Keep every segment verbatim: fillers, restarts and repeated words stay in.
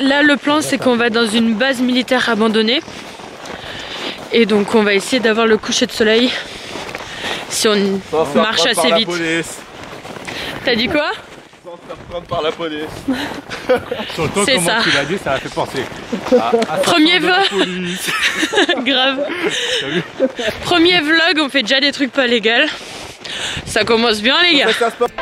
Là le plan c'est qu'on va dans une base militaire abandonnée. Et donc on va essayer d'avoir le coucher de soleil si on marche assez vite. T'as dit quoi? Sans se faire prendre par la police. Surtout comment ça. Tu l'as dit, ça m'a fait penser. À, à Premier vlog. Grave. Premier vlog, on fait déjà des trucs pas légaux. Ça commence bien les gars.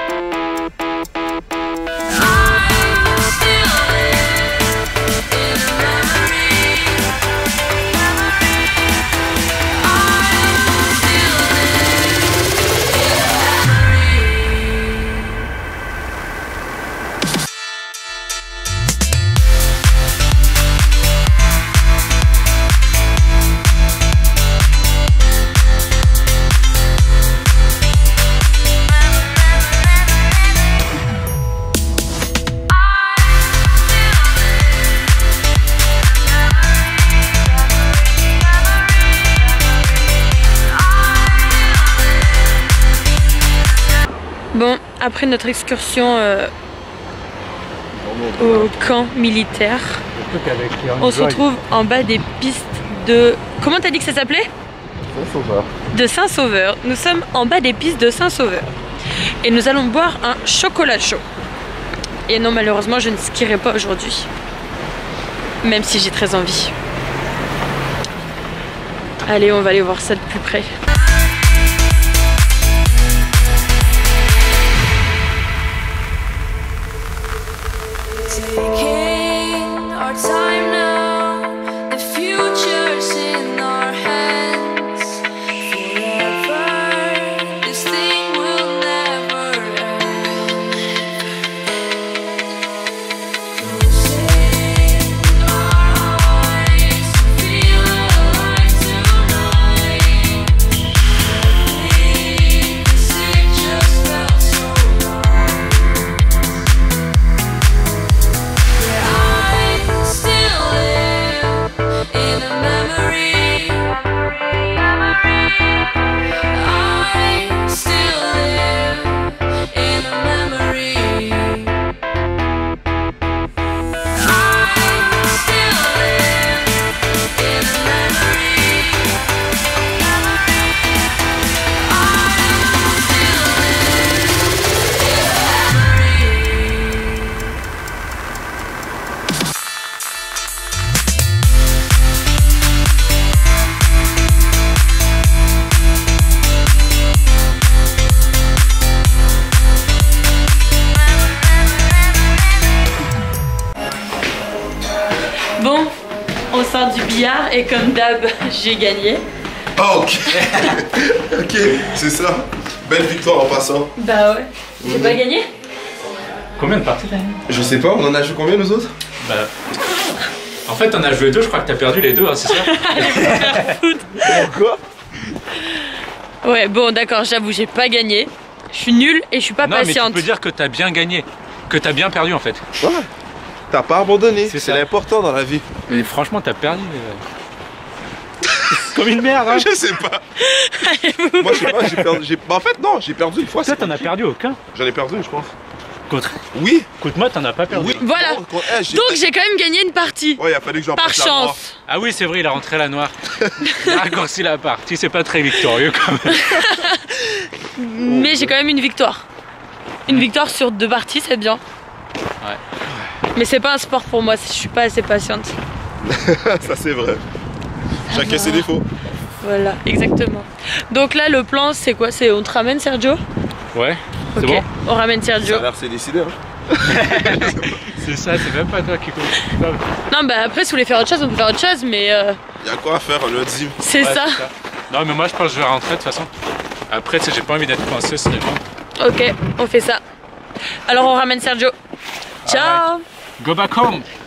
Bon, après notre excursion euh, au camp militaire, on se retrouve en bas des pistes de... Comment t'as dit que ça s'appelait? Saint-Sauveur. De Saint-Sauveur. Nous sommes en bas des pistes de Saint-Sauveur. Et nous allons boire un chocolat chaud. Et non, malheureusement, je ne skierai pas aujourd'hui. Même si j'ai très envie. Allez, on va aller voir ça de plus près. Taking our time now, the future's in our hands. Forever, this thing will never end. Closing our eyes, feel alive tonight. This it just felt so wrong. Bon, on sort du billard et comme d'hab, j'ai gagné. Ah ok. Ok, c'est ça. Belle victoire en passant. Bah ouais. J'ai mmh. pas gagné? Combien de parties t'as? Je sais pas, on en a joué combien nous autres? Bah... En fait on a joué deux, je crois que t'as perdu les deux, hein, c'est ça? Allez, faut faire foutre. Quoi? Ouais, bon d'accord, j'avoue, j'ai pas gagné. Je suis nulle et je suis pas non, patiente. Non mais tu peux dire que t'as bien gagné. Que t'as bien perdu en fait. Ouais. T'as pas abandonné, c'est l'important dans la vie. Mais franchement t'as perdu. Euh... Comme une merde hein. Je sais pas. Moi je sais pas, j'ai perdu. Bah, en fait non, j'ai perdu une fois. Toi t'en as perdu aucun? J'en ai perdu une je pense. Contre... Oui. Contre moi t'en as pas perdu. Oui. Voilà. Non, contre... eh, donc j'ai quand même gagné une partie. Ouais, il a fallu que j'en par passe chance. La noire. Ah oui c'est vrai, il a rentré la noire. Il a raccourci la partie, c'est pas très victorieux quand même. Mais j'ai quand même une victoire. Une victoire sur deux parties, c'est bien. Ouais. Mais c'est pas un sport pour moi, je suis pas assez patiente. Ça c'est vrai. Chacun ses défauts. Voilà, exactement. Donc là le plan c'est quoi? C'est on te ramène Sergio? Ouais, c'est okay. bon. On ramène Sergio. Ça a l'air c'est décidé hein. C'est ça, c'est même pas toi qui compte. Non bah après si vous voulez faire autre chose, on peut faire autre chose mais... Euh... Il y a quoi à faire lundi? C'est ouais, ça. ça. Non mais moi je pense que je vais rentrer de toute façon. Après tu sais j'ai pas envie d'être coincé sur les gens. Ok, on fait ça. Alors on ramène Sergio. Ciao. Right. Go back home.